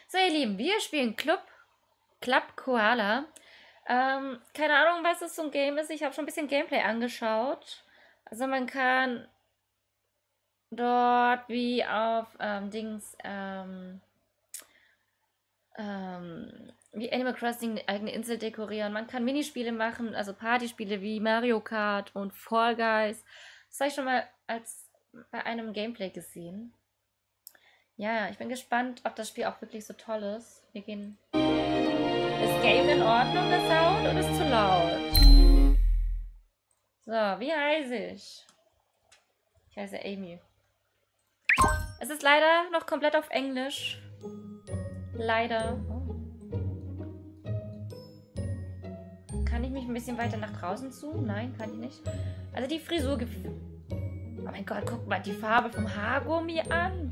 So, ihr Lieben, wir spielen Club Koala. Keine Ahnung, was es so ein Game ist. Ich habe schon ein bisschen Gameplay angeschaut. Also man kann dort wie auf wie Animal Crossing eine eigene Insel dekorieren. Man kann Minispiele machen, also Partyspiele wie Mario Kart und Fall Guys. Das habe ich schon mal bei einem Gameplay gesehen. Ja, ich bin gespannt, ob das Spiel auch wirklich so toll ist. Wir gehen. Ist Game in Ordnung, der Sound, oder ist zu laut? So, wie heiße ich? Ich heiße Amy. Es ist leider noch komplett auf Englisch. Leider. Oh. Kann ich mich ein bisschen weiter nach draußen zoomen? Nein, kann ich nicht. Also die Frisur gefällt. Oh mein Gott, guck mal die Farbe vom Haargummi an.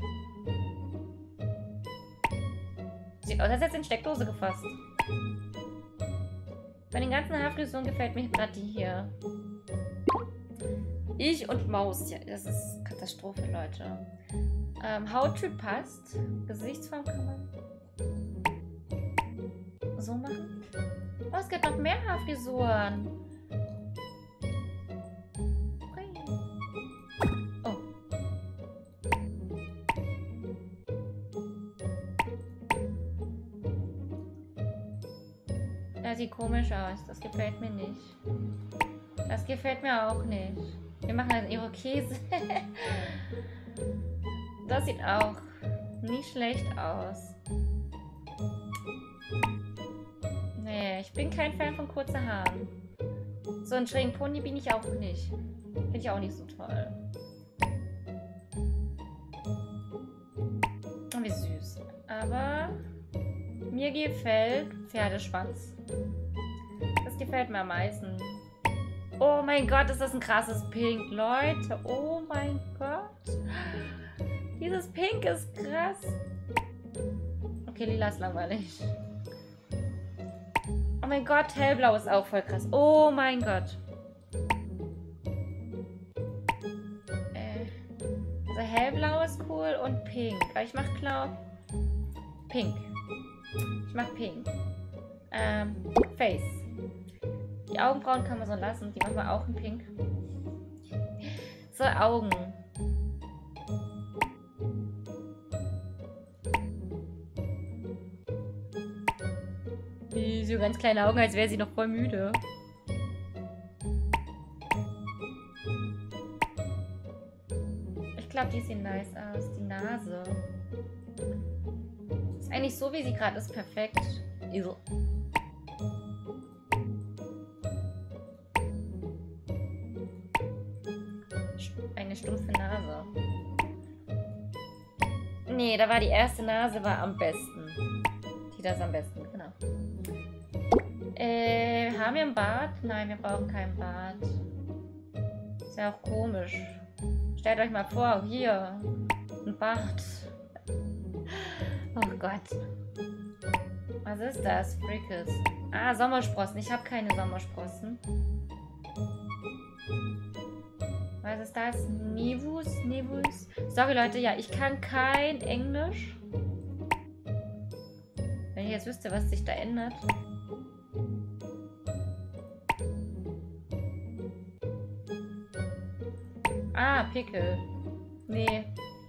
Sieht aus, als hätte es in Steckdose gefasst. Bei den ganzen Haarfrisuren gefällt mir gerade die hier. Ich und Maus. Ja, das ist Katastrophe, Leute. Hauttyp passt. Gesichtsform kann man so machen. Oh, es gibt noch mehr Haarfrisuren. Okay. Oh. Das sieht komisch aus. Das gefällt mir nicht. Das gefällt mir auch nicht. Wir machen einen Irokese. Das sieht auch nicht schlecht aus. Nee, ich bin kein Fan von kurzen Haaren. So einen schrägen Pony bin ich auch nicht. Finde ich auch nicht so toll. Oh, wie süß. Aber mir gefällt Pferdeschwanz. Das gefällt mir am meisten. Oh mein Gott, ist das ein krasses Pink, Leute. Oh mein Gott. Dieses Pink ist krass. Okay, lila ist langweilig. Oh mein Gott, hellblau ist auch voll krass. Oh mein Gott. Also hellblau ist cool und pink. Aber ich mach klar pink. Ich mach pink. Face. Die Augenbrauen kann man so lassen. Die machen wir auch in pink. So, Augen. So ganz kleine Augen, als wäre sie noch voll müde. Ich glaube, die sehen nice aus. Die Nase. Ist eigentlich so, wie sie gerade ist, perfekt. Eine stumpfe Nase. Nee, da war die erste Nase war am besten. Die das am besten, genau. Haben wir einen Bart? Nein, wir brauchen keinen Bart. Ist ja auch komisch. Stellt euch mal vor, hier. Ein Bart. Oh Gott. Was ist das? Frickles. Ah, Sommersprossen. Ich habe keine Sommersprossen. Was ist das? Nevus? Sorry, Leute. Ja, ich kann kein Englisch. Wenn ich jetzt wüsste, was sich da ändert. Ah, Pickel. Nee.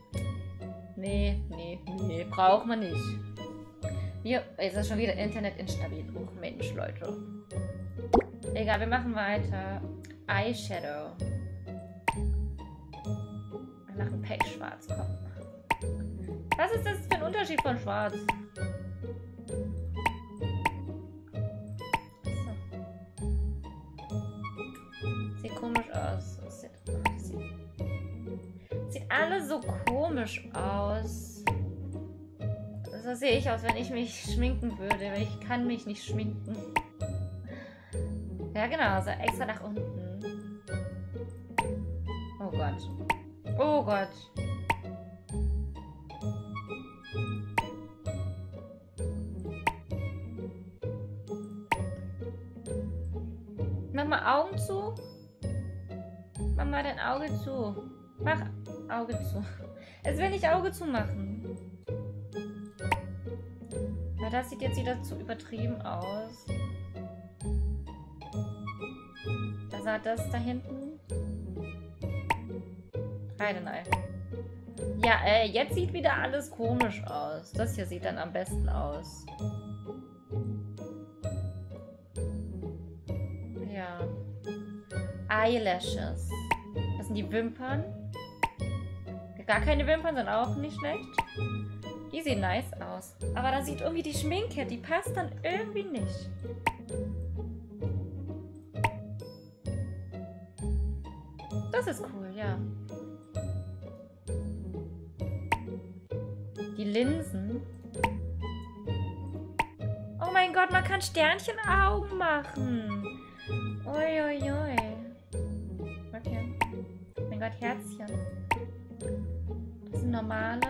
Nee. Braucht man nicht. Hier, jetzt ist schon wieder Internet instabil. Oh Mensch, Leute. Egal, wir machen weiter. Eyeshadow. Wir machen Pech schwarz, komm. Was ist das für ein Unterschied von schwarz? So. Sieht komisch aus. Sieht alles so komisch aus. So sehe ich aus, wenn ich mich schminken würde. Weil ich kann mich nicht schminken. Ja, genau. So extra nach unten. Oh Gott. Oh Gott. Mach mal Augen zu. Mach mal dein Auge zu. Mach Auge zu. Es will nicht Auge zu machen. Aber das sieht jetzt wieder zu übertrieben aus. Da sah das da hinten. Nein. Ja, jetzt sieht wieder alles komisch aus. Das hier sieht dann am besten aus. Ja. Eyelashes. Das sind die Wimpern. Gar keine Wimpern sind auch nicht schlecht. Die sehen nice aus. Aber da sieht irgendwie die Schminke, die passt dann irgendwie nicht. Das ist cool, ja. Die Linsen. Oh mein Gott, man kann Sternchenaugen machen. Uiuiui. Okay. Oh mein Gott, Herzchen. Das sind normale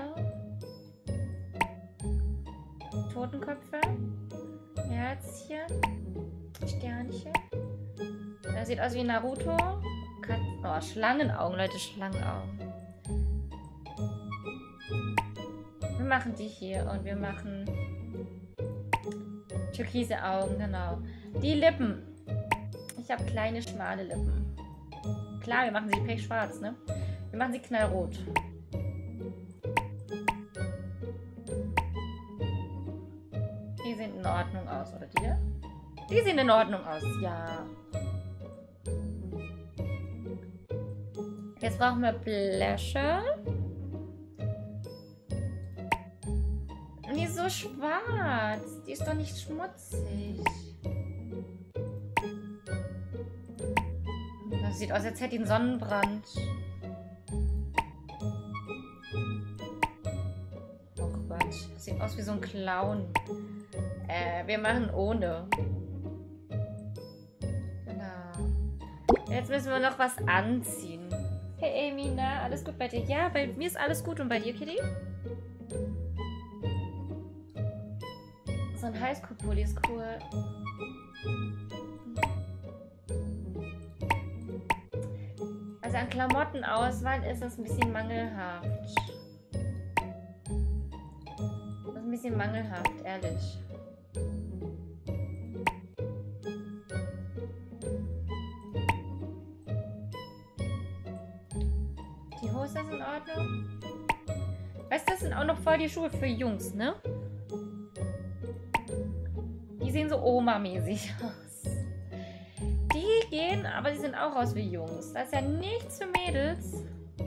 Totenköpfe. Herzchen. Sternchen. Das sieht aus wie Naruto. Oh, Schlangenaugen, Leute, Schlangenaugen. Wir machen die hier und wir machen türkise Augen, genau. Die Lippen. Ich habe kleine, schmale Lippen. Klar, wir machen sie pechschwarz, ne? Wir machen sie knallrot. Die sehen in Ordnung aus, oder die? Die sehen in Ordnung aus, ja. Jetzt brauchen wir Bläsche. Die ist so schwarz. Die ist doch nicht schmutzig. Das sieht aus, als hätte die einen Sonnenbrand. Oh Gott. Das sieht aus wie so ein Clown. Wir machen ohne. Genau. Jetzt müssen wir noch was anziehen. Hey Amy, na, alles gut bei dir? Ja, bei mir ist alles gut. Und bei dir, Kitty? So ein Highschool-Pulli ist cool. Also an Klamottenauswahl ist das ein bisschen mangelhaft. Das ist ein bisschen mangelhaft, ehrlich. Die Hose ist in Ordnung. Weißt du, das sind auch noch voll die Schuhe für Jungs, ne? Die sehen so Oma-mäßig aus. Die gehen, aber die sehen auch aus wie Jungs. Das ist ja nichts für Mädels.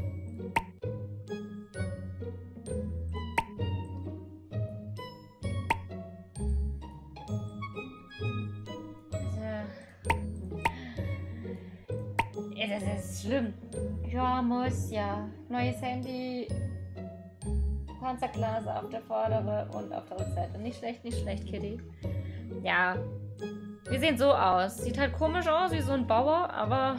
Das ist schlimm. Ja, muss ja. Neues Handy. Panzerglas auf der vordere und auf der Rückseite. Nicht schlecht, Kitty. Ja. Wir sehen so aus. Sieht halt komisch aus, wie so ein Bauer, aber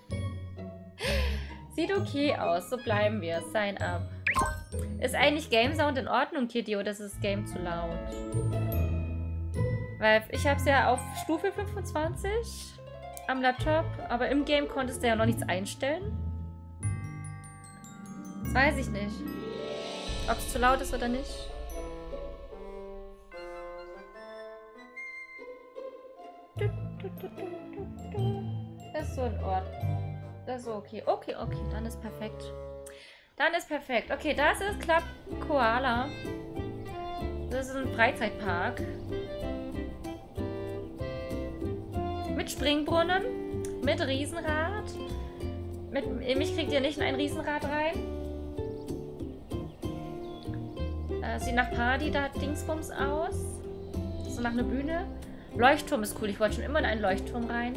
sieht okay aus. So bleiben wir. Sign up. Ist eigentlich Game Sound in Ordnung, Kitty, oder ist das Game zu laut? Weil ich habe es ja auf Stufe 25 am Laptop, aber im Game konntest du ja noch nichts einstellen. Das weiß ich nicht. Ob es zu laut ist oder nicht. Das ist so in Ordnung. Das ist so okay. Okay, dann ist perfekt. Okay, das ist Club Koala. Das ist ein Freizeitpark. Mit Springbrunnen. Mit Riesenrad. Mich kriegt ihr nicht in ein Riesenrad rein. Sieht nach Party, da hat Dingsbums aus. So nach einer Bühne. Leuchtturm ist cool. Ich wollte schon immer in einen Leuchtturm rein.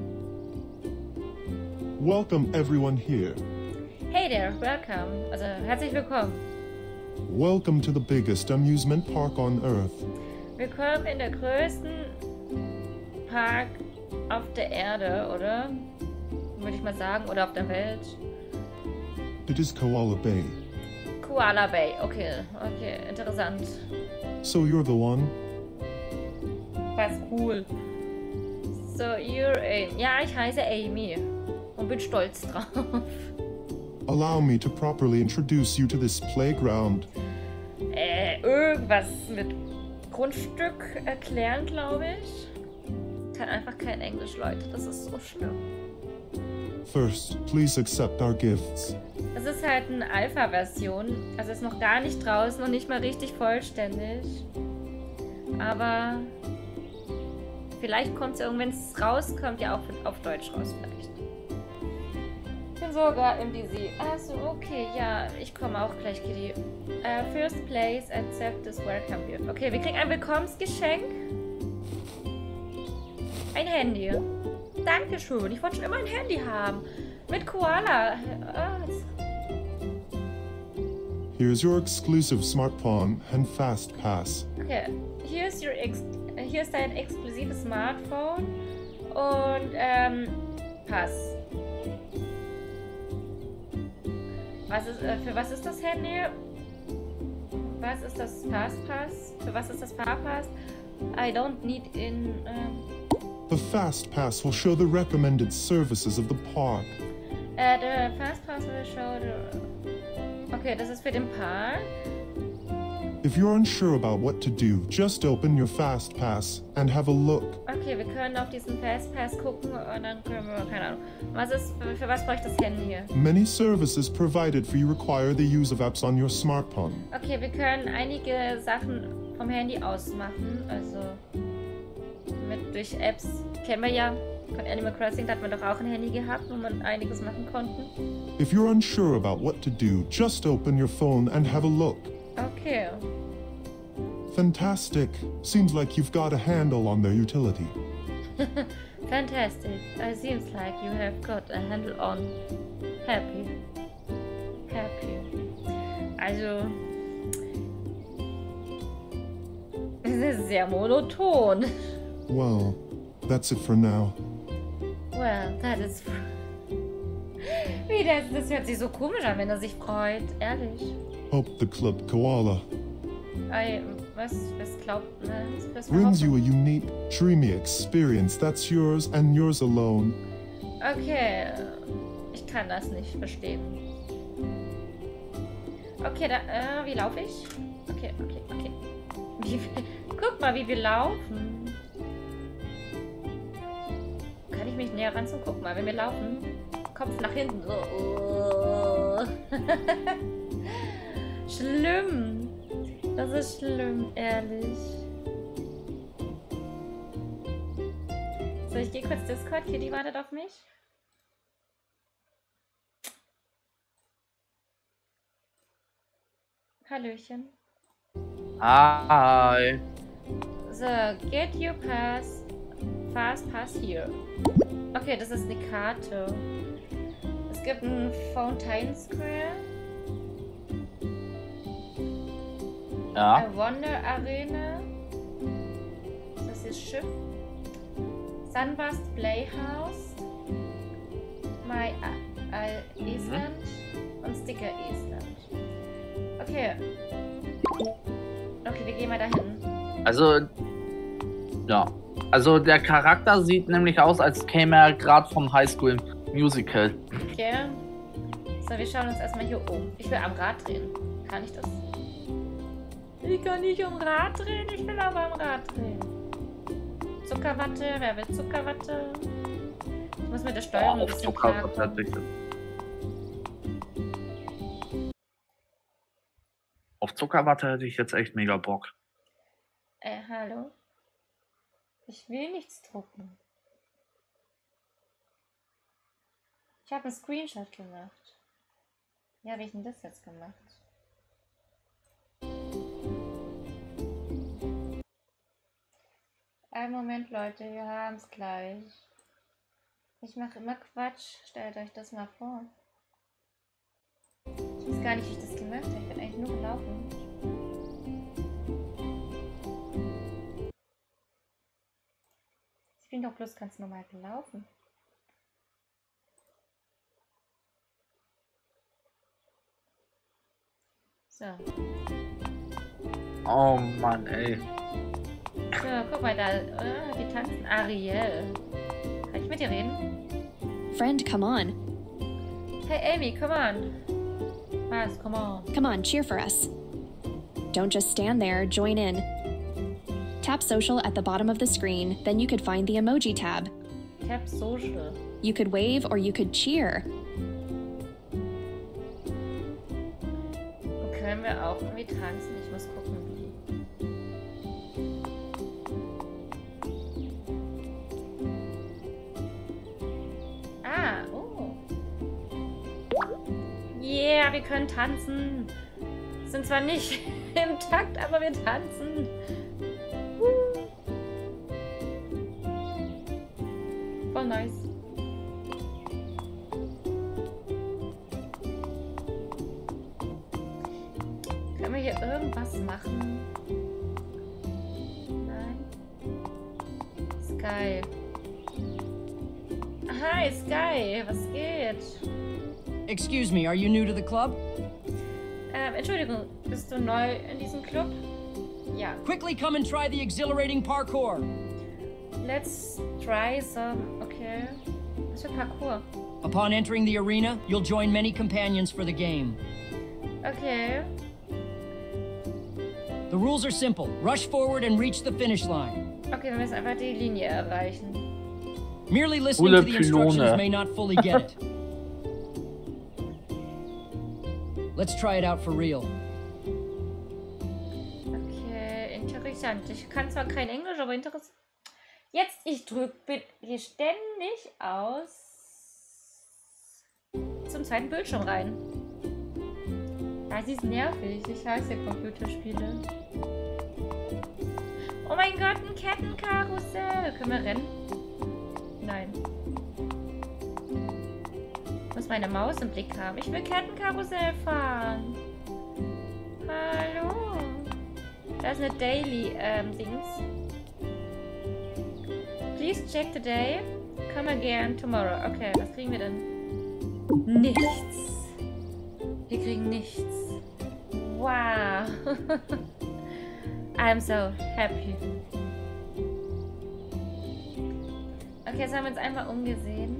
Welcome everyone here. Hey there, welcome. Also herzlich willkommen. Welcome to the biggest amusement park on Earth. Willkommen in der größten Park auf der Erde, oder? Würde ich mal sagen. Oder auf der Welt. It is Koala Bay. Koala Bay. Okay, interessant. So you're the one? Was cool. So, you're Amy. Ja, ich heiße Amy. Und bin stolz drauf. Allow me to properly introduce you to this playground. Irgendwas mit Grundstück erklären, glaube ich. Kann einfach kein Englisch, Leute. Das ist so schlimm. First, please accept our gifts. Das ist halt eine Alpha-Version. Also ist noch gar nicht draußen, noch nicht mal richtig vollständig. Aber vielleicht kommt es ja irgendwann, wenn es rauskommt, ja auch auf Deutsch raus vielleicht. Ich bin sogar im DC. Achso, okay, ja, ich komme auch gleich, Kitty. First place, accept this welcome gift. Okay, wir kriegen ein Willkommensgeschenk. Ein Handy. Dankeschön. Ich wollte schon immer ein Handy haben. Mit Koala. Here's your exclusive Smartphone and Fast Pass. Okay, hier ist dein exklusives Smartphone und Pass. Für was ist das Handy? Was ist das Fastpass? Für was ist das Fahrpass? I don't need in. The Fast Pass will show the recommended services of the park. The Fastpass will show the. Okay, das ist für den Park. If you're unsure about what to do, just open your Fast Pass and have a look. Okay, wir können auf diesen Fastpass gucken und dann können wir, keine Ahnung. Für was brauche ich das Handy hier? Many services provided for you require the use of apps on your smartphone. Okay, wir können einige Sachen vom Handy aus machen, also durch Apps kennen wir ja. Von Animal Crossing, da hat man doch auch ein Handy gehabt, wo man einiges machen konnte. If you're unsure about what to do, just open your phone and have a look. Okay. Fantastic. Seems like you've got a handle on the utility. Fantastic. It seems like you have got a handle on. Happy. Also, es ist sehr monoton. Well, that's it for now. Well, that is... Das hört sich so komisch an, wenn er sich freut. Ehrlich. Hope the Club Koala Was glaubt man? Was brings you a unique, dreamy experience that's yours and yours alone. Okay, ich kann das nicht verstehen. Okay, wie laufe ich? Okay. Guck mal, wie wir laufen. Kann ich mich näher ranziehen? Guck mal, wenn wir laufen. Kopf nach hinten. So. Oh. Schlimm. Das ist schlimm, ehrlich. So, ich gehe kurz Discord. Kitty wartet auf mich. Hallöchen. Hi. So, get your pass. Fast pass here. Okay, das ist eine Karte. Es gibt ein Fountain Square. Ja. A Wonder Arena. Das ist Schiff. Sunburst Playhouse. My Island. Und Sticker Island. Okay. Okay, wir gehen mal dahin. Also, ja. Also der Charakter sieht nämlich aus, als käme er gerade vom High School Musical. Okay. So, wir schauen uns erstmal hier um. Ich will am Rad drehen. Kann ich das? Ich kann nicht am Rad drehen, ich will aber am Rad drehen. Zuckerwatte, wer will Zuckerwatte? Ich muss mit der Steuerung ein bisschen klarkommen. Auf Zuckerwatte hätte ich jetzt echt mega Bock. Hallo? Ich will nichts drucken. Ich habe einen Screenshot gemacht. Wie habe ich denn das jetzt gemacht? Einen Moment, Leute, wir haben es gleich. Ich mache immer Quatsch. Stellt euch das mal vor. Ich weiß gar nicht, wie ich das gemacht habe. Ich bin eigentlich nur gelaufen. Ich bin doch bloß ganz normal gelaufen. So. Oh Mann, ey. So, guck mal da. Die tanzen Ariel. Kann ich mit dir reden? Friend, come on. Hey Amy, come on. Was, come on. Come on, cheer for us. Don't just stand there, join in. Tap social at the bottom of the screen, then you could find the emoji tab. Tap Social. You could wave or you could cheer. Und können wir auch irgendwie tanzen? Ich muss gucken, wie. Ah, oh. Yeah, wir können tanzen. Sind zwar nicht im Takt, aber wir tanzen. Voll nice. Können wir hier irgendwas machen? Nein. Sky. Hi, Sky. Was geht? Excuse me, are you new to the club? Entschuldigung, bist du neu in diesem Club? Ja. Quickly come and try the exhilarating parkour. Let's try some. Okay. Was für Parkour? Upon entering the arena, you'll join many companions for the game. Okay. The rules are simple. Rush forward and reach the finish line. Okay, wir müssen einfach die Linie erreichen. Merely listening to the instructions may not fully get it. Let's try it out for real. Okay, interessant. Ich kann zwar kein Englisch, aber interessant. Jetzt, ich bin hier ständig zum zweiten Bildschirm rein. Das ist nervig. Ich hasse Computerspiele. Oh mein Gott, ein Kettenkarussell. Können wir rennen? Nein. Ich muss meine Maus im Blick haben. Ich will Kettenkarussell fahren. Hallo. Da ist eine Daily-Dings. Please check today. Come again tomorrow. Okay, was kriegen wir denn? Nichts. Wir kriegen nichts. Wow. I'm so happy. Okay, jetzt haben wir uns einmal umgesehen.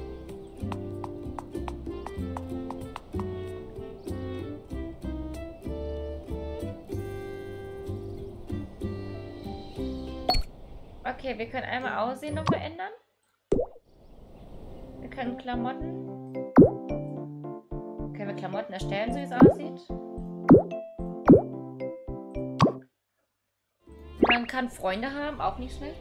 Okay, wir können einmal Aussehen noch verändern. Wir können Klamotten. Können wir Klamotten erstellen, so wie es aussieht? Man kann Freunde haben, auch nicht schlecht.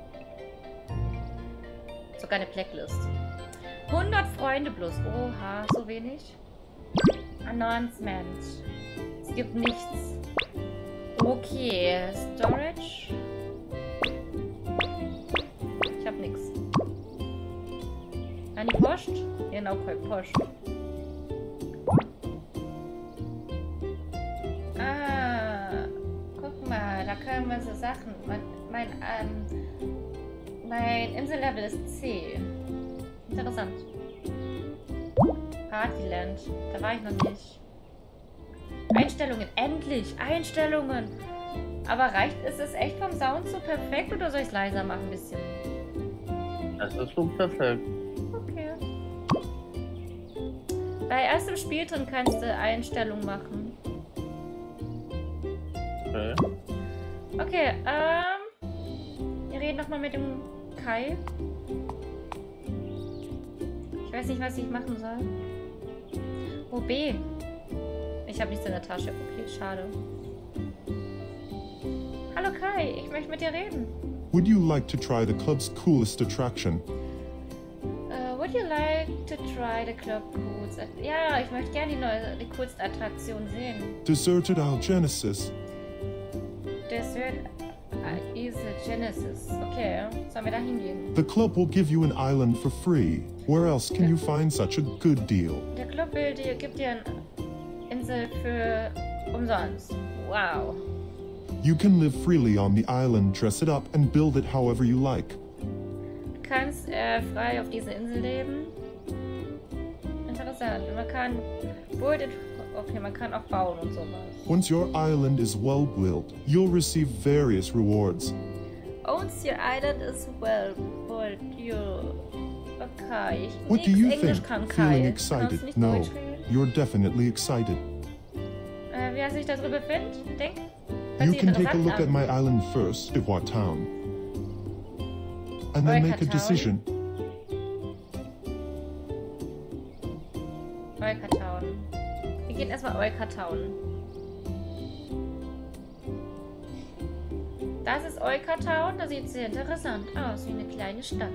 Sogar eine Blacklist. 100 Freunde plus. Oha, so wenig. Announcement. Es gibt nichts. Okay, Storage. Ich hab nichts. An die Post? Genau, Post. Ah, guck mal, da können wir so Sachen. Mein Insellevel ist C. Interessant. Partyland. Da war ich noch nicht. Einstellungen. Endlich. Einstellungen. Aber reicht, ist es echt vom Sound so perfekt oder soll ich es leiser machen ein bisschen? Das ist so perfekt. Okay. Bei erstem Spiel drin kannst du Einstellungen machen. Okay. Okay, wir reden nochmal mit dem Kai. Ich weiß nicht, was ich machen soll. Oh, B. Ich habe nichts in der Tasche. Okay, schade. Hallo Kai, ich möchte mit dir reden. Would you like to try the club's coolest attraction? Would you like to try the club coolest? Ja, ich möchte gerne die coolste Attraktion sehen. Deserted Isle Genesis. Desert Isle Genesis. Okay, sollen wir da hingehen? The club will give you an island for free. Where else can you find such a good deal? Der Club gibt dir eine Insel für umsonst. Wow. You can live freely on the island, dress it up, and build it however you like. Du kannst frei auf dieser Insel leben. Interessant. Man kann man kann auch bauen und sowas. Once your island is well built, you'll receive various rewards. Once your island is well built, okay. What do you Englisch think? kann Feeling Kai. excited? Kannst du nicht No, Deutsch reden? you're definitely excited. Wie hast du dich darüber befindet? Denk? You sich can take a interessant look at an. my island first, Iwa Town. And then make a Town. decision. Oikatown. Wir gehen erstmal Oikatown. Das ist Oikatown, da sieht es sehr interessant aus, wie eine kleine Stadt.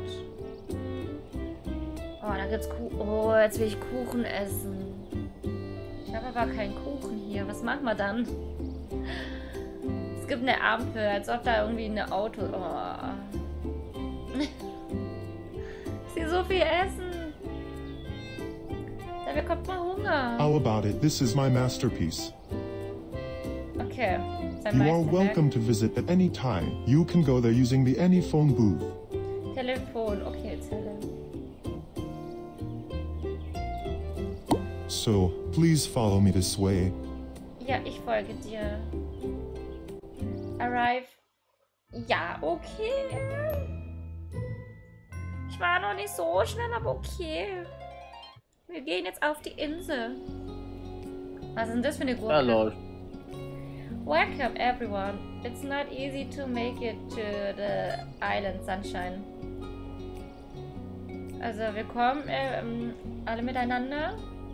Oh, da gibt's Kuchen. Oh, jetzt will ich Kuchen essen. Ich habe aber keinen Kuchen hier. Was machen wir dann? Es gibt eine Ampel, als ob da irgendwie eine Auto... Oh. Ich sehe so viel Essen. Da bekommt man Hunger. How about it? This is my masterpiece. Okay. Sein You are Meisterwerk. welcome to visit at any time. You can go there using the Anyphone booth. Telefon. Okay, Zelle. So, please follow me this way. Ja, ich folge dir. Arrive. Ja, okay. Ich war noch nicht so schnell, aber okay. Wir gehen jetzt auf die Insel. Was ist denn das für eine Gurke? Ja, läuft. Welcome everyone. It's not easy to make it to the island, Sunshine. Also willkommen alle miteinander.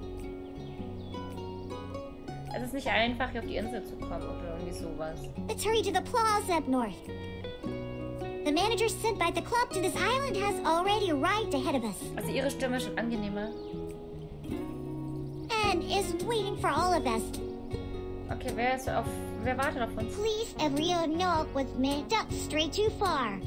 Es ist nicht einfach, hier auf die Insel zu kommen oder irgendwie sowas. Let's hurry to the plaza up north. The manager sent by the club to this island has already arrived ahead of us Also ihre Stimme ist schon angenehmer. and is waiting for all of us. Okay, wer wartet auf uns? Please, everyone know was made up straight too far.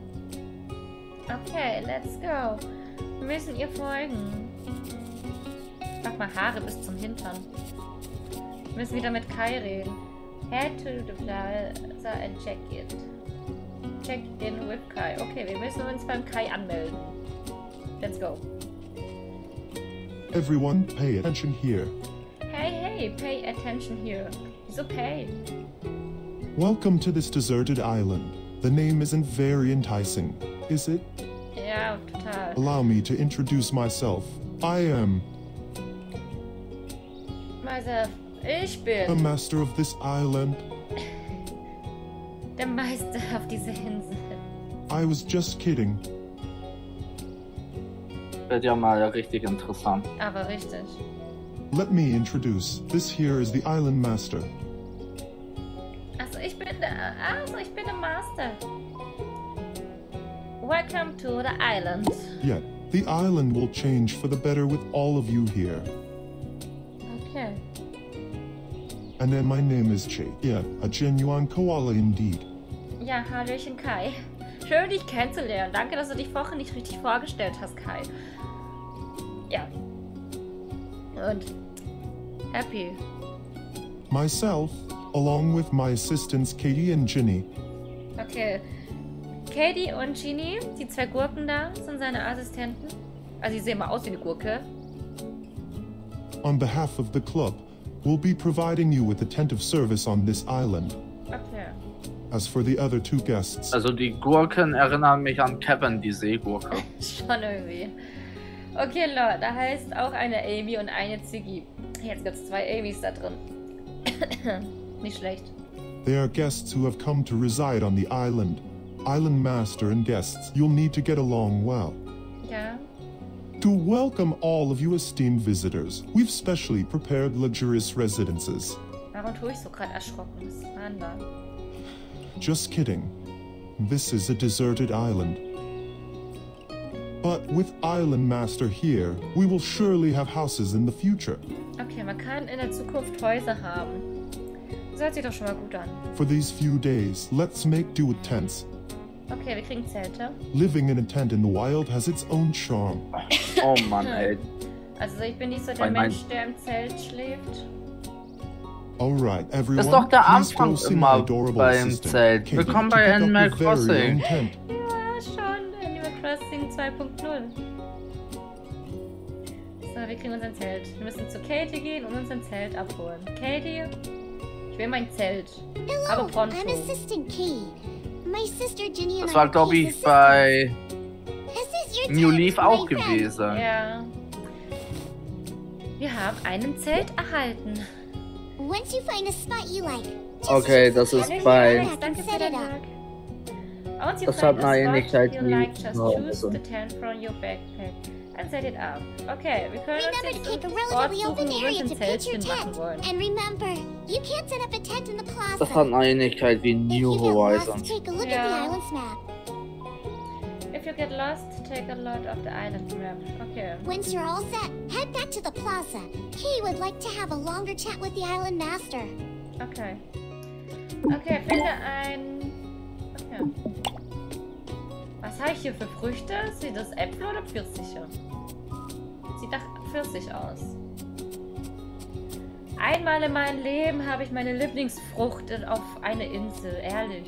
Okay, let's go. Wir müssen ihr folgen. Mach mal Haare bis zum Hintern. Wir müssen wieder mit Kai reden. Head to the plaza and check it. Check in with Kai. Okay, wir müssen uns beim Kai anmelden. Let's go. Everyone, pay attention here. Hey, pay attention here. Wieso pay? Welcome to this deserted island. The name isn't very enticing, is it? Ja, total. Allow me to introduce myself. I am Myself. Ich the bin master of this island. der Meister auf dieser Insel. I was just kidding. Wird ja mal richtig interessant. Aber richtig. Let me introduce. This here is the island master. Also ich bin der Master. Welcome to the island. Yet, the island will change for the better with all of you here. Okay. And then my name is Che. Yeah, a genuine koala indeed. Ja, hallöchen Kai. Schön, dich kennenzulernen. Danke, dass du dich vorhin nicht richtig vorgestellt hast, Kai. Ja. Und happy. Myself, along with my assistants Katie and Ginny. Okay. Katie und Ginny, die zwei Gurken da, sind seine Assistenten. Also die sehen mal aus wie eine Gurke. On behalf of the club, we'll be providing you with attentive service on this island. Okay. As for the other two guests, Also die Gurken erinnern mich an Kevin, die Seegurke. Schon irgendwie. Okay, Leute, da heißt auch eine Amy und eine Ziggy. Jetzt gibt es zwei Amys da drin. Nicht schlecht. they are guests who have come to reside on the island. Island master and guests, you'll need to get along well. Ja. To welcome all of you esteemed visitors, we've specially prepared luxurious residences. Warum tue ich so gerade erschrocken? Was war denn da? Just kidding. This is a deserted island. But with Island Master here, we will surely have houses in the future. Okay, man kann in der Zukunft Häuser haben. Das hört sich doch schon mal gut an. For these few days, let's make do with tents. Okay, wir kriegen Zelte. Living in a tent in the wild has its own charm. Oh Mann, ey. Also ich bin nicht so der Mein- Mensch, der im Zelt schläft. Alright, everyone, Das ist doch der please go Anfang see my immer adorable beim assistant, Zelt. Katie, Willkommen to bei pick up Animal your very Crossing. own tent. Ja, schon. Animal Crossing 2.0. So, wir kriegen unser Zelt. Wir müssen zu Katie gehen und uns ein Zelt abholen. Katie, ich will mein Zelt. Aber Hello, pronto. I'm Assistant Key. My sister Ginny and Das I war, are glaube Key's ich, bei assistants. This is your New tent, Leaf my auch friend. gewesen. Ja. Wir haben einen Zelt erhalten. Once you find a spot you like, Okay, das ist bei... Danke für den Tag. Once you Das find hat a eine spot Ähnlichkeit you wie- like, just Oh, choose also. the tent from your backpack and set it up. Okay, wir können uns Remember to jetzt pick a einen Ort relatively suchen, open wo wir area uns to ein pitch your Zeltchen machen tent. wollen. And remember, you can't set up a tent in the plaza. Das hat eine Ähnlichkeit wie If New you get lost, Horizons. take a look at the Yeah. island's map. If you get lost, take a lot of the island map. Okay. Once you're all set, head back to the plaza. Kay would like to have a longer chat with the island master. Okay. Okay, finde ein... Okay. Was habe ich hier für Früchte? Sieht das Äpfel oder Pfirsiche? Sieht nach Pfirsich aus. Einmal in meinem Leben habe ich meine Lieblingsfrucht auf eine Insel. Ehrlich.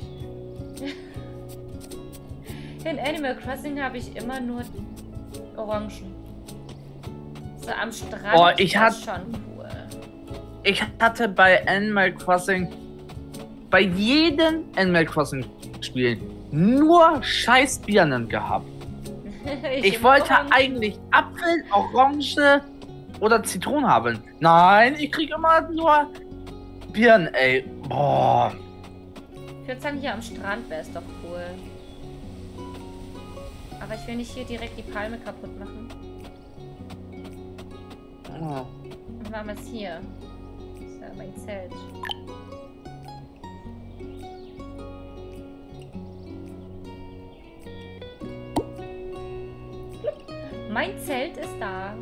In Animal Crossing habe ich immer nur Orangen. So am Strand. Oh, ich ist hab- schon cool. Ich hatte bei Animal Crossing, bei jedem Animal Crossing Spiel, nur scheiß Birnen gehabt. Ich immer wollte Orangen. eigentlich Apfel, Orange oder Zitronen haben. Nein, ich krieg immer nur Birnen, ey. Boah. Ich würde sagen, hier am Strand wäre es doch cool. Aber ich will nicht hier direkt die Palme kaputt machen. Oh. Dann machen wir es hier. Das ist ja mein Zelt. Mein Zelt ist da.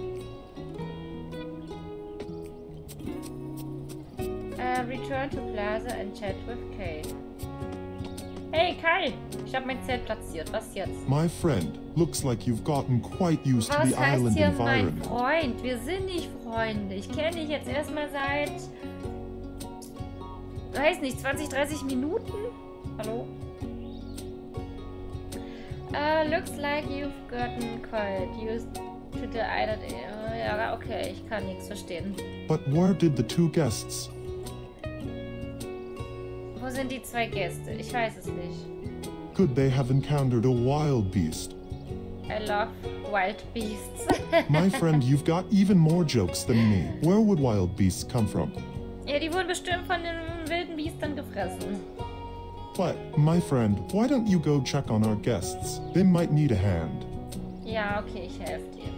Return to Plaza and chat with Kay. Hey Kai, ich habe mein Zelt platziert. Was jetzt? My friend, looks like you've gotten quite used to Was the heißt island hier mein environment. Freund? Wir sind nicht Freunde. Ich kenne dich jetzt erstmal seit... Weiß nicht, 20, 30 Minuten? Hallo? Looks like you've gotten quite used to the island. Ja, okay, ich kann nichts verstehen. But where did the two guests? Wo sind die zwei Gäste? Ich weiß es nicht. Could they have encountered a wild beast? I love wild beasts. My friend, you've got even more jokes than me. Where would wild beasts come from? Ja, die wurden bestimmt von den wilden Biestern gefressen. But, my friend, why don't you go check on our guests? They might need a hand. Ja, okay, ich helfe dir.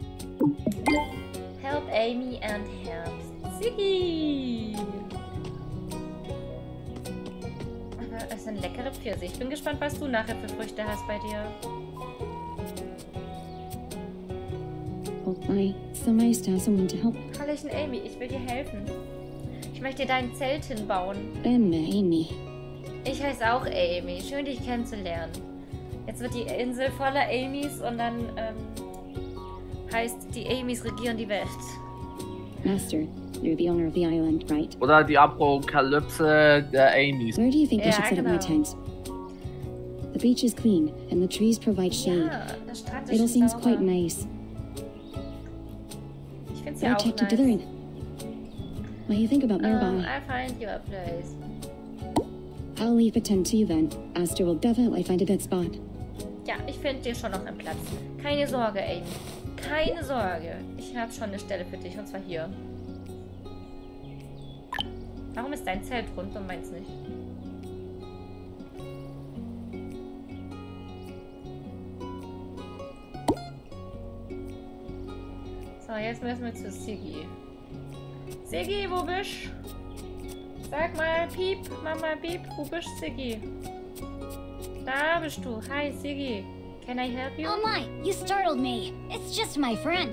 Help Amy and help Ziggy. Aber es sind leckere Pfirsich. Ich bin gespannt, was du nachher für Früchte hast bei dir. Oh, I so nice to have someone to help. Hallöchen Amy, ich will dir helfen. Ich möchte dir dein Zelt hinbauen. Amy. Ich heiße auch Amy. Schön, dich kennenzulernen. Jetzt wird die Insel voller Amys und dann heißt die Amys regieren die Welt. Master, you're the owner of the island, right? Oder die Apokalypse der Amys. Where do you think I Yeah, should I set up my know. tent? The beach is clean, and the trees provide shade. Ja, der Strand It all ist seems sauber. quite nice. Ich finde es ja Where auch check to nice. Dithering? What do you think about nearby? I find you a place. I'll leave the tent to you then. Aster will definitely find a good spot. Ja, ich finde dir schon noch einen Platz. Keine Sorge, Amy. Keine Sorge. Ich habe schon eine Stelle für dich, und zwar hier. Warum ist dein Zelt rund und meins nicht? So, jetzt müssen wir zu Siggi. Siggi, wo bist? Sag mal, Piep, Mama, Piep, wo bist Siggi? Da bist du. Hi, Siggi. Can I help you? Oh my, you startled me. It's just my friend.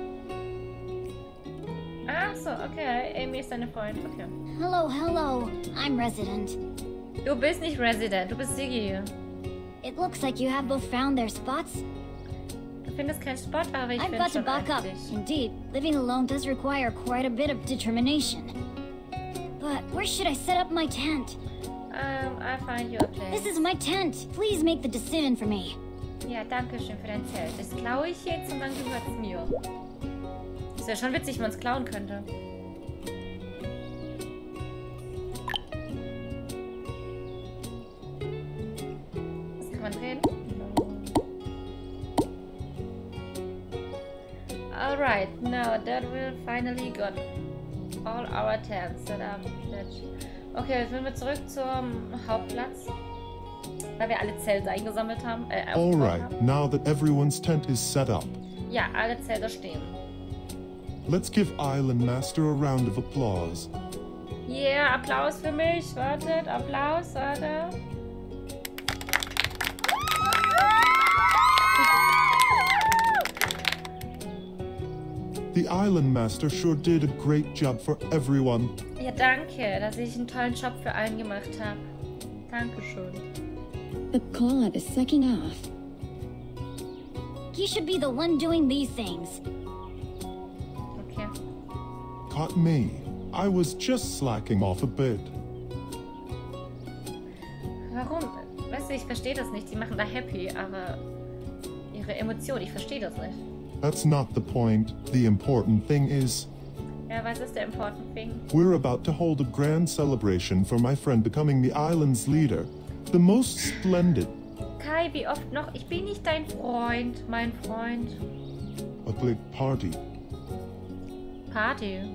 Ach so, okay. Amy ist deine Freundin. Okay. Hello. I'm resident. Du bist nicht Resident, du bist Siggi. It looks like you have both found their spots. Du findest keinen Spot, aber ich I've finde got to schon buck up. eigentlich. Indeed, living alone does require quite a bit of determination. But where should I set up my tent? I find you a place. This is my tent. Please make the decision for me. Ja, danke schön für dein Zelt. Das klaue ich jetzt und dann gehört es mir. Das wäre schon witzig, wenn man es klauen könnte. Was kann man drehen? Alright, now that we finally got all our tents set up. Okay, jetzt sind wir zurück zum Hauptplatz. Weil wir alle Zelte eingesammelt haben. Alright, now that everyone's tent is set up, Ja, alle Zelte stehen. let's give Island Master a round of applause. Yeah, Applaus für mich. Wartet, Applaus, warte. The Island Master sure did a great job for everyone. Ja, danke, dass ich einen tollen Job für allen gemacht habe. Dankeschön. The call-out is sucking off. He should be the one doing these things. Okay. Caught me. I was just slacking off a bit. Warum? Weißt du, ich verstehe das nicht. Sie machen da happy, aber ihre Emotionen, ich verstehe das nicht. That's not the point. The important thing is, Ja, was ist der important thing? we're about to hold a grand celebration for my friend becoming the island's leader. The most splendid. Kai, wie oft noch? Ich bin nicht dein Freund, mein Freund. A big party. Party.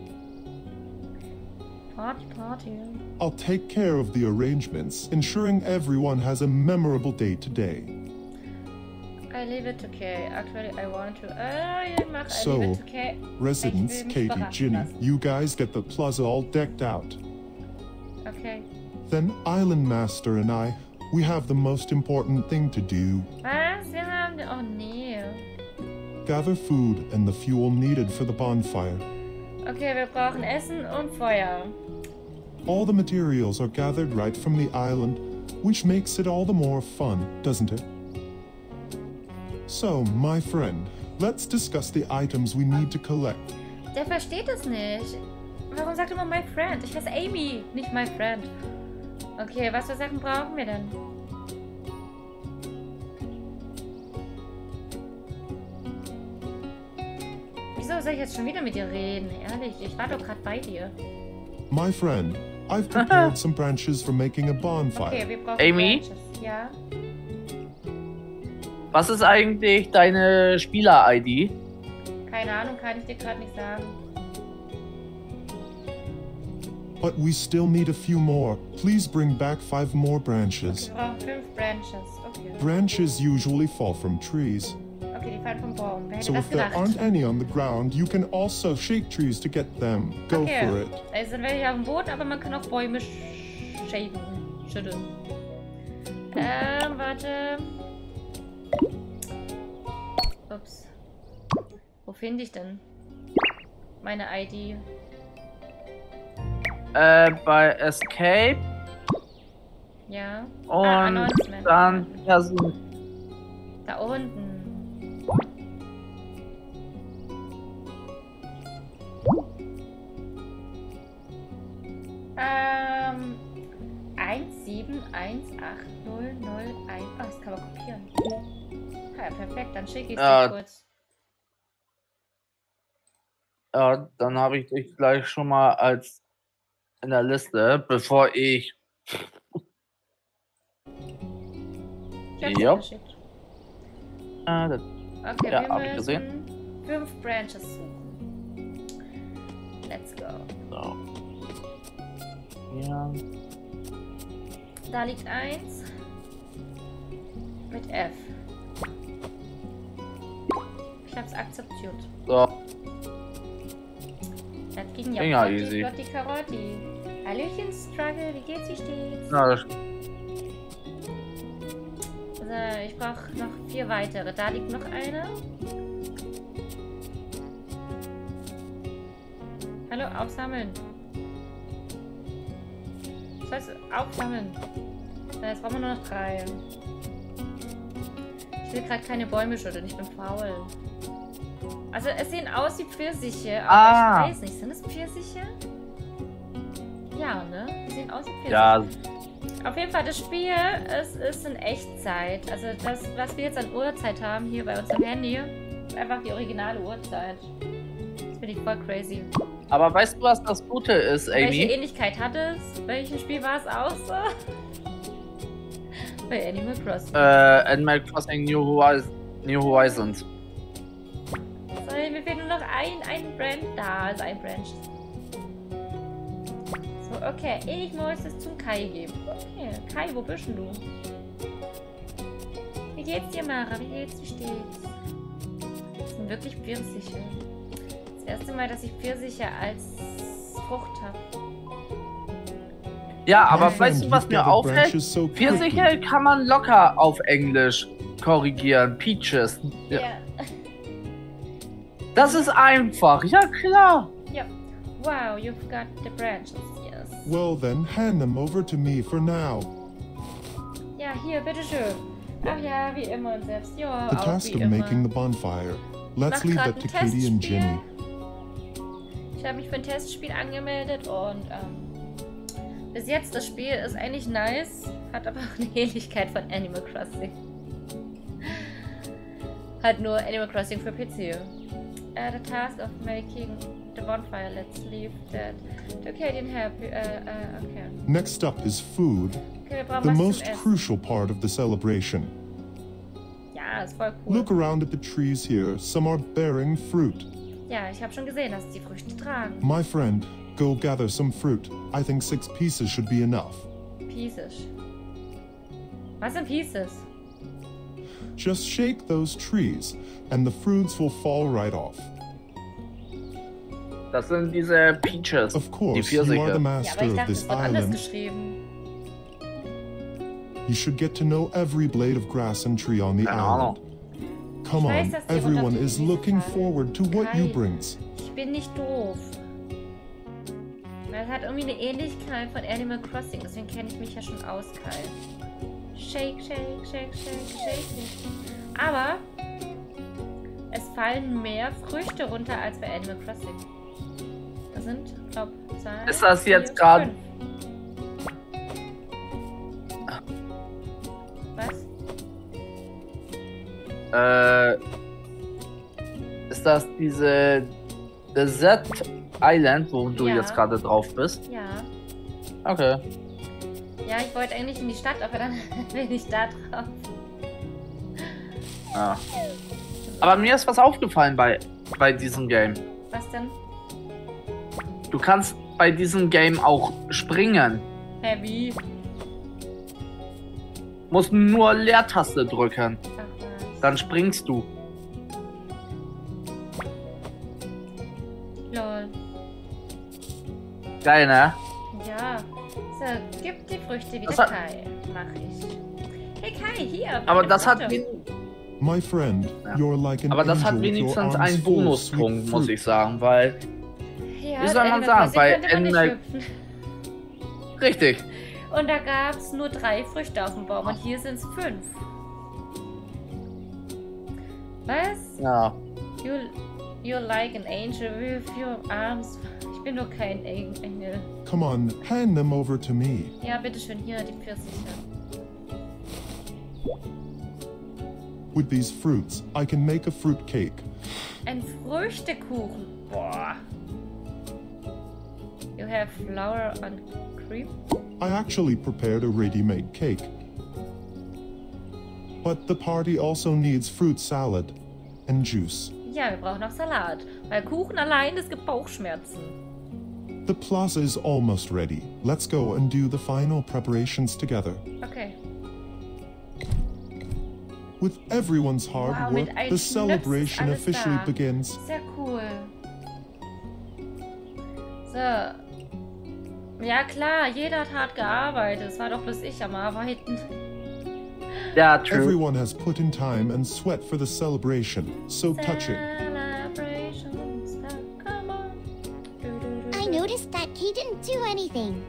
Party. I'll take care of the arrangements, ensuring everyone has a memorable day today. I leave it to Kay. Actually, I want to... ich mach I So, leave it to Kay. Residents, Ich will mich Katie, überraschen Ginny, lassen. you guys get the plaza all decked out. Okay. Then Island Master and I, we have the most important thing to do. Was? Wir haben... Oh, nee. Gather food and the fuel needed for the bonfire. Okay, wir brauchen Essen und Feuer. All the materials are gathered right from the island, which makes it all the more fun, doesn't it? So, my friend, let's discuss the items we need to collect. Der versteht es nicht. Warum sagt immer my friend? Ich heiße Amy, nicht my friend. Okay, was für Sachen brauchen wir denn? Wieso soll ich jetzt schon wieder mit dir reden? Ehrlich, ich war doch gerade bei dir. My friend, I've prepared some branches for making a Okay, bonfire. wir brauchen Amy? Branches. Ja. Was ist eigentlich deine Spieler-ID? Keine Ahnung, kann ich dir gerade nicht sagen. But we still need a few more. Please bring back 5 more Wir branches. brauchen 5 Branches. Okay. Branches usually fall from trees, Okay, die fallen vom Baum. Wer hätte so das if there gedacht? aren't any on the ground, you can also shake trees to get them. Go Okay. for it. Es sind welche auf dem Boden, aber man kann auch Bäume shaken. Schütteln. Warte. Ups. Wo finde ich denn meine ID? Bei Escape Ja. und Announcement. dann Person. Da unten. 1718001. Ah, das kann man kopieren. Ja, perfekt, dann schicke ich es dir kurz. Ja, dann habe ich dich gleich schon mal als in der Liste, bevor ich. Ich hab's dir Ja. geschickt. Das, Okay, Ja, wir hab ich müssen gesehen. 5 Branches suchen. Let's go. so. Ja. Da liegt 1 mit F. Ich hab's akzeptiert. So. Das ging ja Ging ja flotti, easy. flotti, Karotti. Hallöchen, Struggle, wie geht's, wie steht's? Na, das, So, ich brauche noch 4 weitere. Da liegt noch einer. Hallo, aufsammeln. Was heißt aufsammeln? So, jetzt brauchen wir nur noch 3. Ich will gerade keine Bäume schütteln, ich bin faul. Also es sehen aus wie Pfirsiche, aber ich weiß nicht. Sind es Pfirsiche? Ja, ne? Die sehen aus wie Pfirsiche. ja, Auf jeden Fall, das Spiel, es ist in Echtzeit. Also das, was wir jetzt an Uhrzeit haben hier bei unserem Handy, ist einfach die originale Uhrzeit. Das finde ich voll crazy. aber weißt du, was das Gute ist, Welche Amy? Ähnlichkeit hat es? Welches Spiel war es auch so? Bei Animal Crossing. Animal Crossing New Horizons. So, mir fehlt nur noch ein Branch. Da ist ein Branch. So, okay. Ich muss es zum Kai geben. Okay, Kai, wo bist denn du? Wie geht's dir, Mara? Wie geht's? Wie steht's? Das sind wirklich Pfirsiche. Das erste Mal, dass ich Pfirsiche als Frucht habe. Ja, aber My weißt friend, du, was you've mir gathered auffällt? branches so Pfirsiche quickly. kann man locker auf Englisch korrigieren. Peaches. Ja. Ja. Das ist einfach. Ja, klar. Ja. Wow, you've got the branches. Yes. Well then, hand them over to me for now. Ja, hier, bitteschön. Ach ja, wie immer und selbst. Ja, The auch task wie of making the immer. bonfire. Let's Mach leave grad that ein to Katie and Testspiel. Jenny. Ich habe mich für ein Testspiel angemeldet und bis jetzt das Spiel ist eigentlich nice, hat aber auch eine Ähnlichkeit von Animal Crossing. Hat nur Animal Crossing für PC. The task of making the bonfire, let's leave that to Katie and help. Okay. Next up is food, Okay, wir brauchen the was most zum Essen. crucial part of the celebration. Ja, ist voll cool. Look around at the trees here. Some are bearing fruit. Ja, ich habe schon gesehen, dass die Früchte tragen. My friend, go gather some fruit. I think 6 pieces should be enough. Pieces. Was sind Pieces? Just shake those trees, and the fruits will fall right off. Das sind diese Peaches. Of Die course, you are the Pfirsiche. Ja, master aber ich of dachte, this es wird anders island. geschrieben. You should get to know every blade of grass and tree on the Keine Ahnung. island. Come Ich weiß, on, dass die everyone is Unterschiede looking sind. forward to what you Kai. brings. Ich bin nicht doof. Das hat irgendwie eine Ähnlichkeit von Animal Crossing, deswegen kenne ich mich ja schon aus, Kai. Shake, shake, shake, shake, shake. Aber es fallen mehr Früchte runter als bei Animal Crossing. Das sind, glaube ich, 2. Ist das jetzt grad- Was? Ist das diese Desert Island, wo du Ja. jetzt gerade drauf bist? Ja. Okay. Ja, ich wollte eigentlich in die Stadt, aber dann bin ich da drauf. Ja. Aber mir ist was aufgefallen bei diesem Game. Was denn? Du kannst bei diesem Game auch springen. Hä, wie? Musst nur Leertaste drücken. Ach was. Dann springst du. Lol. Geil, ne? Ja. So, gib die Früchte wieder Das hat- Kai. Mach ich. Hey Kai, hier. Aber meine das hat, Früchte. My friend, Ja. you're like an aber das hat angel with your wenigstens arms einen full of Bonuspunkt, sweet muss fruit. ich sagen, weil. Ja, Wie soll man Animal sagen, Crossing bei konnte man nicht Animal- hüpfen. Richtig. Und da gab es nur 3 Früchte auf dem Baum und hier sind es 5. Was? Ja. You're like an angel with your arms. Ich bin nur kein Engel. Come on, hand them over to me. Ja, bitteschön, hier die Pfirsiche. With these fruits, I can make a fruit cake. Ein Früchtekuchen. Boah. You have flour and cream? I actually prepared a ready-made cake. But the party also needs fruit salad and juice. Ja, wir brauchen noch Salat. Weil Kuchen allein, das gibt Bauchschmerzen. The plaza is almost ready. Let's go and do the final preparations together. Okay. With everyone's hard Wow, work, mit einem the Schnips ist celebration alles officially da. begins. Sehr cool. So. Ja klar, jeder hat hart gearbeitet. Es war doch bloß ich am Arbeiten. Ja, true. Everyone has put in time and sweat for the celebration. So touching. Celebration stuff, come on. I noticed that he didn't do anything.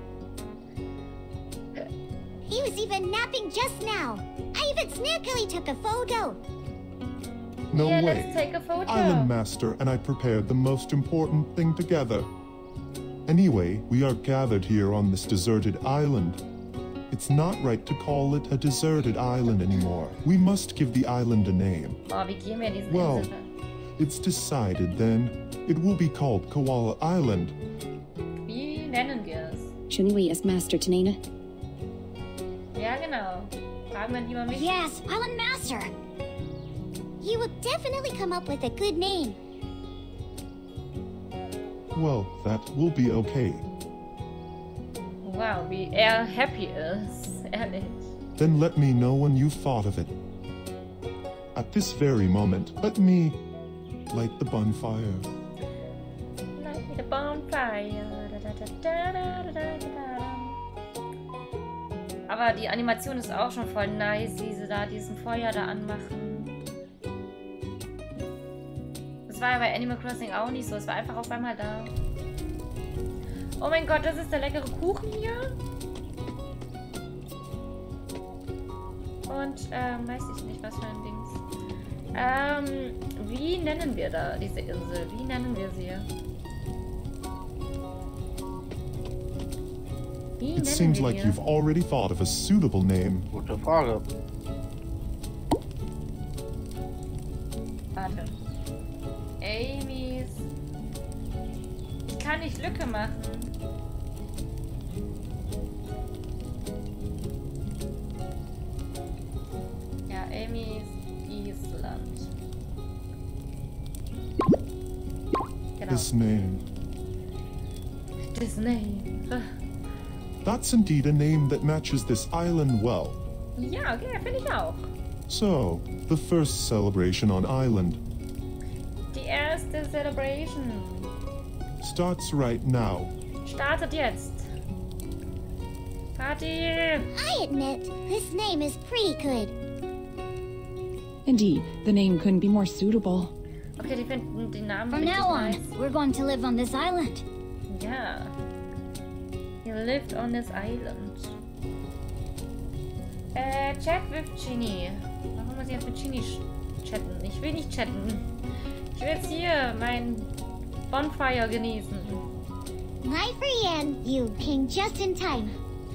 He was even napping just now. I even sneakily took a photo. No Yeah, way. let's take a photo. Island Master and I prepared the most important thing together. Anyway, we are gathered here on this deserted island. It's not right to call it a deserted island anymore. We must give the island a name. Oh, wie gehen wir in diesen Well. Insel? It's decided then. It will be called Koala Island. Wie nennen wir es? Shouldn't we ask Master Tanena? Ja, genau. Fragen wir lieber mich. Yes, Island Master. He will definitely come up with a good name. Well, that will be okay. Wow, wie er happy ist. Ehrlich. Then let me know when you've thought of it. At this very moment, let me light the bonfire. Light me the bonfire. Aber die Animation ist auch schon voll nice, wie sie da diesen Feuer da anmachen. Das war ja bei Animal Crossing auch nicht so. Es war einfach auf einmal da. Oh mein Gott, das ist der leckere Kuchen hier. Und, weiß ich nicht, was für ein Dings. Wie nennen wir da diese Insel? Wie nennen wir sie? Wie It nennen seems wir like die? you've already thought of a suitable name. Gute Frage. Warte. Amy's. Ich kann nicht Lücke machen. Ja, Amy's Island. Genau. This name. Disney. That's indeed a name that matches this island well. Ja, okay, finde ich auch. So, the first celebration on island Die erste Celebration starts right now. startet jetzt. Party! I admit, this name is pretty good. Indeed, the name couldn't be more suitable. Okay, die finden den Namen From richtig now on, nice. we're going to live on this island. Ja. He lived on this island. Chat with Ginny. Warum muss ich jetzt mit Ginny chatten? Ich will nicht chatten. Ich will jetzt hier mein Bonfire genießen. My Brienne, you came just in time.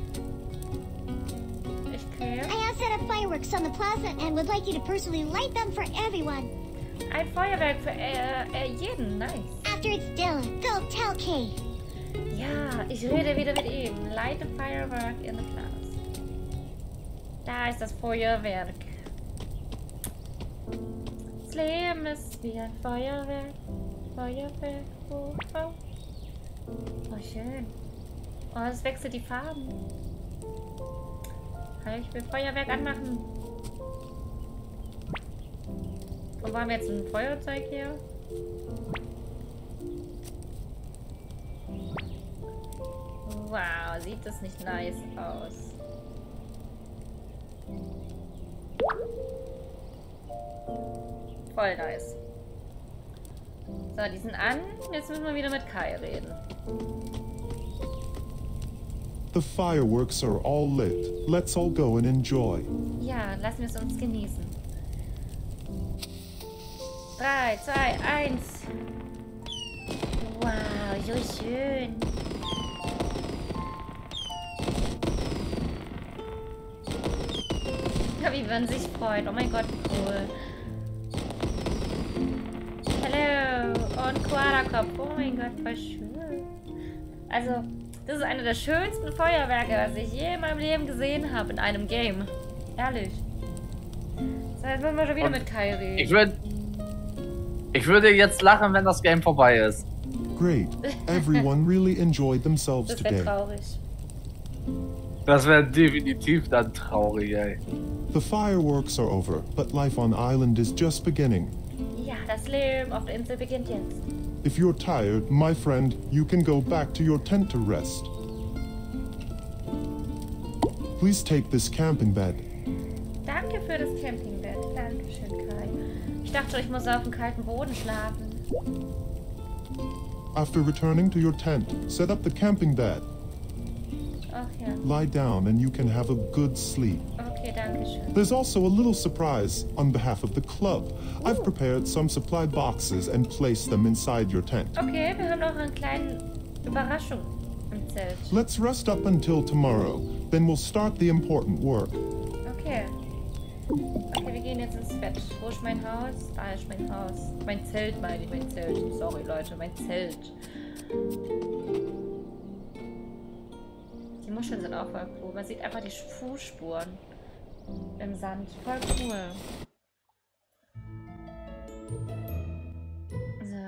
Okay. I have set up fireworks on the plaza and would like you to personally light them for everyone. Ein Feuerwerk für jeden. Nice. After it's done, go tell Kay. Ja, ich rede wieder mit ihm. Light a firework in the class. Da ist das Feuerwerk. Das Leben ist wie ein Feuerwerk. Feuerwerk. Oh, oh. Oh, schön. Oh, es wechselt die Farben. Ich will Feuerwerk anmachen. Und wo haben wir jetzt ein Feuerzeug hier? Wow, sieht das nicht nice aus. Voll nice. So, die sind an. Jetzt müssen wir wieder mit Kai reden. The fireworks are all lit. Let's all go and enjoy. Ja, lassen wir es uns genießen. 3, 2, 1. Wow, so schön. Ja, wie man sich freut. Oh mein Gott, cool. Hello und Koala-Kopf. Oh mein Gott, voll schön. Also, das ist eine der schönsten Feuerwerke, was ich je in meinem Leben gesehen habe in einem Game. Ehrlich. So, jetzt müssen wir schon wieder Und mit Kai reden. Ich würde jetzt lachen, wenn das Game vorbei ist. Great. Everyone really enjoyed themselves Das wäre today. traurig. Das wäre definitiv dann traurig, ey. The fireworks are over, but life on island is just beginning. Ja, das Leben auf der Insel beginnt jetzt. If you're tired, my friend, you can go back to your tent to rest. Please take this camping bed. Danke für das Campingbett. Dankeschön, Kai. Ich dachte schon, ich muss auf dem kalten Boden schlafen. After returning to your tent, set up the camping bed. Okay. Lie down and you can have a good sleep. Okay, danke schön. There's also a little surprise on behalf of the club. I've prepared some supply boxes and placed them inside your tent. Okay, wir haben noch eine kleine Überraschung im Zelt. Let's rest up until tomorrow. Then we'll start the important work. Okay. Okay, wir gehen jetzt ins Bett. Wo ist mein Haus? Da ist mein Haus. Mein Zelt, meine ich, mein Zelt. Sorry, Leute, mein Zelt. Die Muscheln sind auch voll cool. Man sieht einfach die Fußspuren im Sand. Voll cool.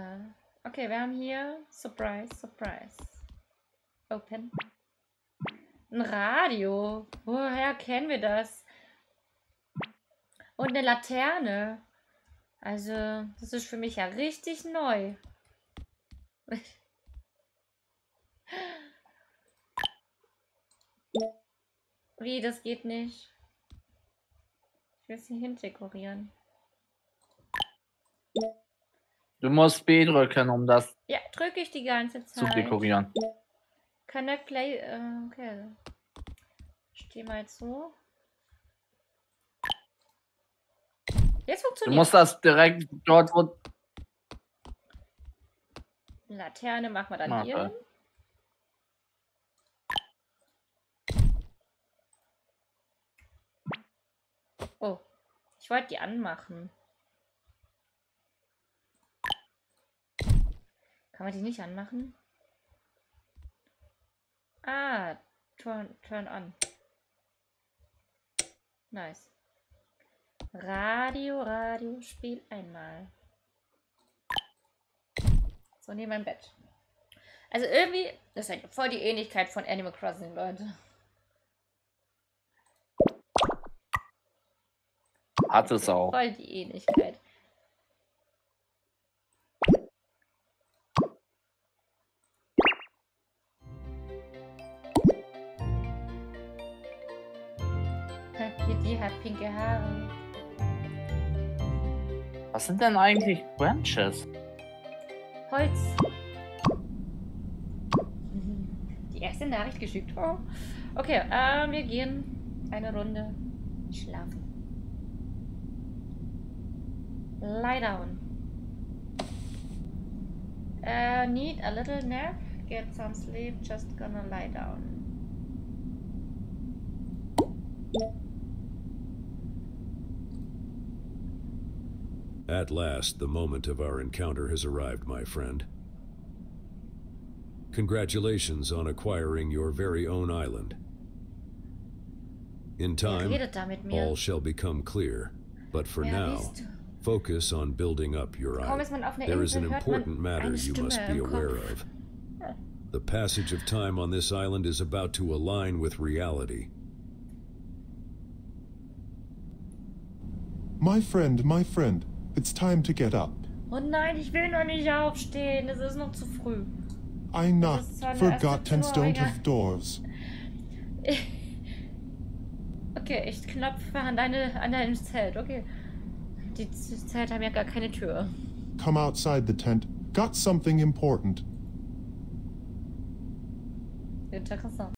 So. Okay, wir haben hier Surprise, Surprise. Open. Ein Radio. Woher kennen wir das? Und eine Laterne. Also, das ist für mich ja richtig neu. Wie, das geht nicht. Ich will es hier hindekorieren. Du musst B drücken, um das Ja, drücke ich die ganze zu Zeit. dekorieren. Connect Play. Okay. Steh mal jetzt so. Jetzt Du funktioniert. musst das direkt dort, wo... Laterne machen wir dann Mach hier mal. hin. Oh, ich wollte die anmachen. Kann man die nicht anmachen? Ah, turn on. Nice. Radio, spiel einmal. So, neben meinem Bett. Also irgendwie, das ist halt voll die Ähnlichkeit von Animal Crossing, Leute. Hat es auch. Voll die Ähnlichkeit. Die hat pinke Haare. Was sind denn eigentlich Branches? Holz. Die erste Nachricht geschickt. Oh. Okay, wir gehen eine Runde schlafen. Lie down. Need a little nap. Get some sleep. Just gonna lie down. At last, the moment of our encounter has arrived, my friend. Congratulations on acquiring your very own island. In time, redet da mit mir. all shall become clear. But for now, bist du? focus on building up your Kaum ist man island. auf einer There is an Insel, hört man important matter eine you Stimme must be im aware Kopf. of. The passage of time on this island is about to align with reality. My friend, it's time to get up. Oh nein, ich will noch nicht aufstehen. Es ist noch zu früh. I not ist zwar eine forgot erste don't Torge. have doors. Okay, ich klopfe an deinem Zelt. Okay. Die Zelte haben ja gar keine Tür. Come outside the tent. Got something important. Interessant.